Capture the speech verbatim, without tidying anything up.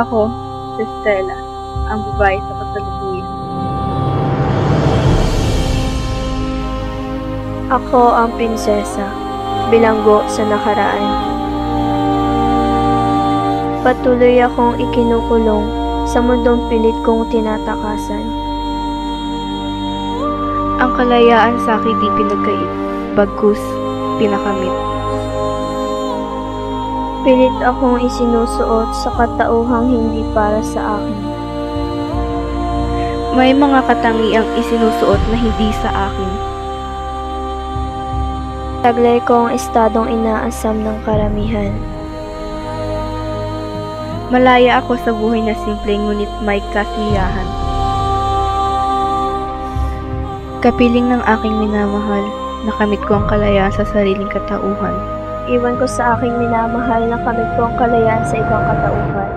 Ako, si Stella, ang babae sa kasalukuyan. Ako ang prinsesa, bilanggo sa nakaraan. Patuloy akong ikinukulong sa mundong pilit kong tinatakasan. Ang kalayaan sa akin di pinagkait, bagkus pinakamit. Pilit akong isinusuot sa katauhang hindi para sa akin. May mga katangiang isinusuot na hindi sa akin. Taglay ko ang estadong inaasam ng karamihan. Malaya ako sa buhay na simple ngunit may kasiyahan. Kapiling ng aking minamahal, nakamit ko ang kalayaan sa sariling katauhan. Iwan ko sa aking minamahal na kamit ko ang kalayaan sa ibang katauhan.